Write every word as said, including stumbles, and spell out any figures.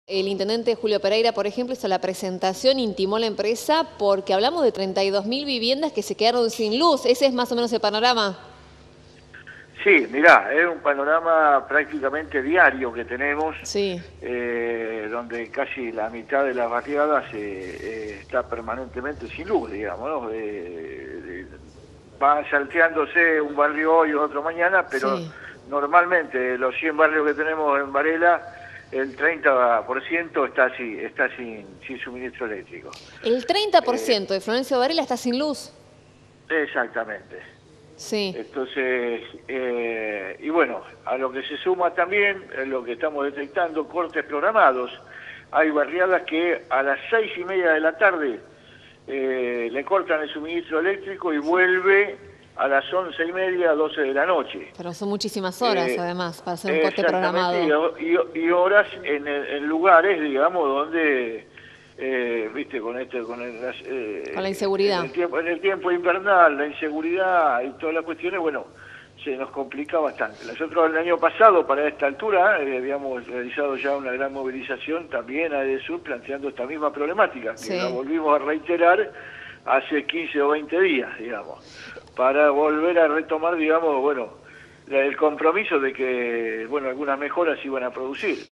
El intendente Julio Pereira, por ejemplo, hizo la presentación, intimó la empresa porque hablamos de treinta y dos mil viviendas que se quedaron sin luz. ¿Ese es más o menos el panorama? Sí, mirá, es un panorama prácticamente diario que tenemos, Sí. eh, donde casi la mitad de las barriadas eh, eh, está permanentemente sin luz, digamos, ¿no? De, de, va salteándose un barrio hoy o otro mañana, pero Sí. normalmente los cien barrios que tenemos en Varela, el treinta por ciento está, sin, está sin, sin suministro eléctrico. El treinta por Eh, ciento de Florencio Varela está sin luz. exactamente. Sí. Entonces, eh, y bueno, a lo que se suma también, es lo que estamos detectando, cortes programados. Hay barriadas que a las seis y media de la tarde eh, le cortan el suministro eléctrico y vuelve a las once y media, doce de la noche. Pero son muchísimas horas, Eh, además, para hacer un corte exactamente, programado. y, y, y horas en, en lugares, digamos, donde... Eh, viste, con este, con el, eh, Con la inseguridad. En el, tiempo, en el tiempo invernal, la inseguridad y todas las cuestiones, bueno, se nos complica bastante. Nosotros el año pasado, para esta altura, eh, habíamos realizado ya una gran movilización también a EDESUR planteando esta misma problemática, que Sí. la volvimos a reiterar hace quince o veinte días, digamos, para volver a retomar, digamos, bueno, el compromiso de que, bueno, algunas mejoras iban a producir.